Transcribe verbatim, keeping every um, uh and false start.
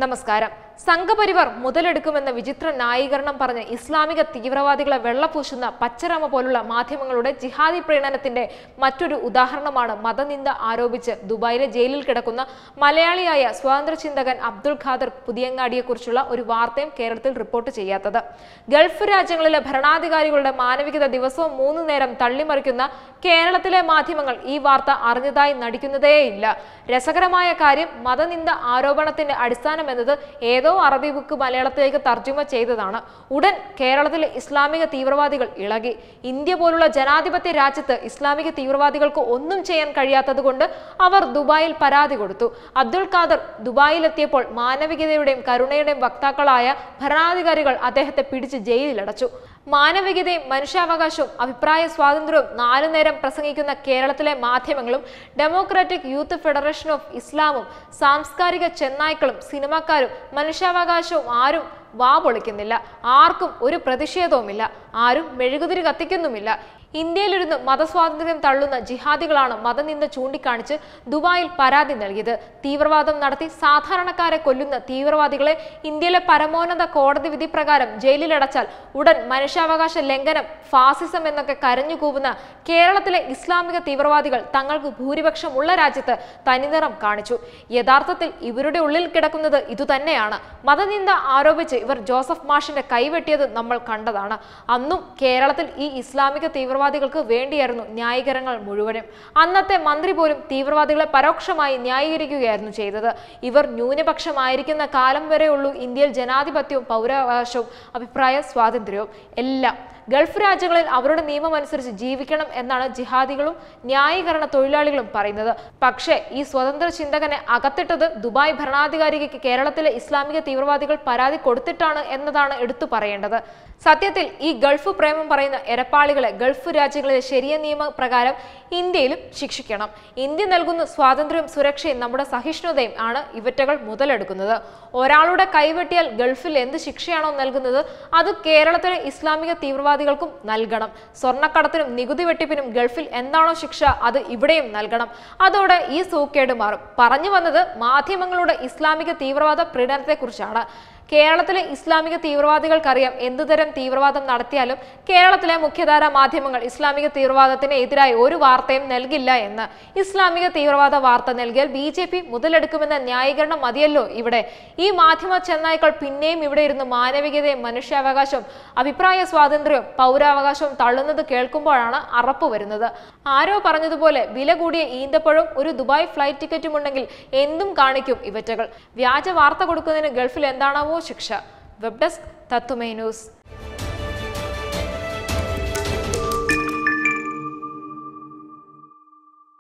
നമസ്കാരം. സംഘപരിവാർ മുതലെടുക്കുമെന്ന വിചിത്ര ന്യായീകരണം പറഞ്ഞ് ഇസ്ലാമിക തീവ്രവാദികളെ വെള്ളപൂശുന്ന പച്ചരമ പോലുള്ള മാധ്യമങ്ങളുടെ ജിഹാദി പ്രീണനത്തിന്റെ മറ്റൊരു ഉദാഹരണമാണ് മതനിന്ദ ആരോപിച്ച് ദുബായിലെ ജയിലിൽ കിടക്കുന്ന മലയാളിയായ സ്വാതന്ത്ര്യ ചിന്തകൻ അബ്ദുൽ ഖാദർ പുതിയങ്ങാടിയെക്കുറിച്ചുള്ള ഒരു വാർത്തയും കേരളത്തിൽ റിപ്പോർട്ട് ചെയ്യാത്തത്. ഗൾഫ് രാജ്യങ്ങളിലെ ഭരണാധികാരികളുടെ മാനവികത ദിവസവും മൂന്നു നേരം തള്ളിമറിക്കുന്ന കേരളത്തിലെ മാധ്യമങ്ങൾ ഈ വാർത്ത അറിഞ്ഞതായി നടിക്കുന്നതേയില്ല. രസകരമായ കാര്യം, മതനിന്ദ ആരോപണത്തിന്റെ അടിസ്ഥാനം എന്നത് ഏതോ അറബി ബുക്ക് മലയാളത്തിലേക്ക് തർജ്ജമ ചെയ്തതാണ്. ഉടൻ കേരളത്തിലെ ഇസ്ലാമിക തീവ്രവാദികൾ ഇളകി. ഇന്ത്യ പോലുള്ള ജനാധിപത്യ രാജ്യത്ത് ഇസ്ലാമിക തീവ്രവാദികൾക്ക് ഒന്നും ചെയ്യാൻ കഴിയാത്തത് കൊണ്ട് അവർ ദുബായിൽ പരാതി കൊടുത്തു. അബ്ദുൽ ഖാദർ ദുബായിലെത്തിയപ്പോൾ മാനവികതയുടെയും കരുണയുടെയും വക്താക്കളായ ഭരണാധികാരികൾ അദ്ദേഹത്തെ പിടിച്ച് ജയിലിലടച്ചു. മാനവികതയും മനുഷ്യാവകാശവും അഭിപ്രായ സ്വാതന്ത്ര്യവും നാലു നേരം പ്രസംഗിക്കുന്ന കേരളത്തിലെ മാധ്യമങ്ങളും ഡെമോക്രാറ്റിക് യൂത്ത് ഫെഡറേഷൻ ഓഫ് ഇസ്ലാമും സാംസ്കാരിക ചെന്നായ്ക്കളും സിനിമാക്കാരും മനുഷ്യാവകാശവും ആരും വാ പൊളിക്കുന്നില്ല. ആർക്കും ഒരു പ്രതിഷേധവുമില്ല. ആരും മെഴുകുതിരി കത്തിക്കുന്നുമില്ല. ഇന്ത്യയിലിരുന്ന് മതസ്വാതന്ത്ര്യം തള്ളുന്ന ജിഹാദികളാണ് മതനിന്ദ ചൂണ്ടിക്കാണിച്ച് ദുബായിൽ പരാതി നൽകിയത്. തീവ്രവാദം നടത്തി സാധാരണക്കാരെ കൊല്ലുന്ന തീവ്രവാദികളെ ഇന്ത്യയിലെ പരമോന്നത കോടതി വിധി പ്രകാരം ജയിലിലടച്ചാൽ ഉടൻ മനുഷ്യാവകാശ ലംഘനം, ഫാസിസം എന്നൊക്കെ കരഞ്ഞുകൂവുന്ന കേരളത്തിലെ ഇസ്ലാമിക തീവ്രവാദികൾ തങ്ങൾക്ക് ഭൂരിപക്ഷമുള്ള രാജ്യത്ത് തനിനിറം കാണിച്ചു. യഥാർത്ഥത്തിൽ ഇവരുടെ ഉള്ളിൽ കിടക്കുന്നത് ഇതുതന്നെയാണ്. മതനിന്ദ ആരോപിച്ച് ഇവർ ജോസഫ് മാഷിന്റെ കൈവെട്ടിയത് നമ്മൾ കണ്ടതാണ്. അന്നും കേരളത്തിൽ ഈ ഇസ്ലാമിക തീവ്രവാദികൾക്ക് വേണ്ടിയായിരുന്നു ന്യായീകരണങ്ങൾ മുഴുവനും. അന്നത്തെ മന്ത്രി പോലും തീവ്രവാദികളെ പരോക്ഷമായി ന്യായീകരിക്കുകയായിരുന്നു ചെയ്തത്. ഇവർ ന്യൂനപക്ഷമായിരിക്കുന്ന കാലം വരെയുള്ളൂ ഇന്ത്യയിൽ ജനാധിപത്യവും പൗരാവകാശവും അഭിപ്രായ സ്വാതന്ത്ര്യവും എല്ലാം. ഗൾഫ് രാജ്യങ്ങളിൽ അവരുടെ നിയമം അനുസരിച്ച് ജീവിക്കണം എന്നാണ് ജിഹാദികളും ന്യായീകരണ തൊഴിലാളികളും പറയുന്നത്. പക്ഷേ ഈ സ്വതന്ത്ര ചിന്തകനെ അകത്തിട്ടത് ദുബായ് ഭരണാധികാരിക്ക് കേരളത്തിലെ ഇസ്ലാമിക തീവ്രവാദികൾ പരാതി കൊടുത്തിട്ടാണ് എന്നതാണ് എടുത്തു പറയേണ്ടത്. സത്യത്തിൽ ഈ ഗൾഫ് പ്രേമം പറയുന്ന എരപ്പാളികളെ ഗൾഫ് രാജ്യങ്ങളിലെ ശരിയ നിയമപ്രകാരം ഇന്ത്യയിലും ശിക്ഷിക്കണം. ഇന്ത്യ നൽകുന്ന സ്വാതന്ത്ര്യവും സുരക്ഷയും നമ്മുടെ സഹിഷ്ണുതയും ആണ് ഇവറ്റകൾ മുതലെടുക്കുന്നത്. ഒരാളുടെ കൈവെട്ടിയാൽ ഗൾഫിൽ എന്ത് ശിക്ഷയാണോ നൽകുന്നത് അത് കേരളത്തിലെ ഇസ്ലാമിക തീവ്രവാദികൾക്കും നൽകണം. സ്വർണ്ണക്കടത്തിനും നികുതി വെട്ടിപ്പിനും ഗൾഫിൽ എന്താണോ ശിക്ഷ അത് ഇവിടെയും നൽകണം. അതോടെ ഈ സൂക്കേട് മാറും. പറഞ്ഞു വന്നത് മാധ്യമങ്ങളുടെ ഇസ്ലാമിക തീവ്രവാദ പ്രീണനത്തെക്കുറിച്ചാണ്. കേരളത്തിലെ ഇസ്ലാമിക തീവ്രവാദികൾക്കറിയാം എന്തുതരം തീവ്രവാദം നടത്തിയാലും കേരളത്തിലെ മുഖ്യധാരാ മാധ്യമങ്ങൾ ഇസ്ലാമിക തീവ്രവാദത്തിന് എതിരായി ഒരു വാർത്തയും നൽകില്ല എന്ന്. ഇസ്ലാമിക തീവ്രവാദ വാർത്ത നൽകിയാൽ ബി ജെ പി മുതലെടുക്കുമെന്ന ന്യായീകരണം മതിയല്ലോ ഇവിടെ. ഈ മാധ്യമ ചെന്നായ്ക്കൾ പിന്നെയും ഇവിടെ ഇരുന്ന് മാനവികതയും മനുഷ്യാവകാശവും അഭിപ്രായ സ്വാതന്ത്ര്യവും പൗരാവകാശവും തള്ളുന്നത് കേൾക്കുമ്പോഴാണ് അറപ്പ് വരുന്നത്. ആരോ പറഞ്ഞതുപോലെ വില കൂടിയ ഈന്തപ്പഴവും ഒരു ദുബായ് ഫ്ലൈറ്റ് ടിക്കറ്റും ഉണ്ടെങ്കിൽ എന്തും കാണിക്കും ഇവറ്റകൾ. വ്യാജ വാർത്ത കൊടുക്കുന്നതിന് ഗൾഫിൽ എന്താണാവോ ശിക്ഷ. Web desk Tatwamayi news.